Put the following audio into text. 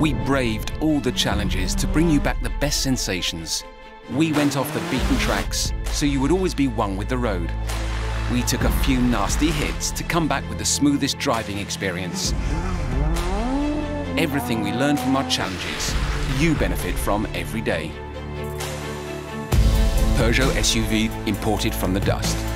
We braved all the challenges to bring you back the best sensations. We went off the beaten tracks so you would always be one with the road. We took a few nasty hits to come back with the smoothest driving experience. Everything we learned from our challenges, you benefit from every day. Peugeot SUV imported from the dust.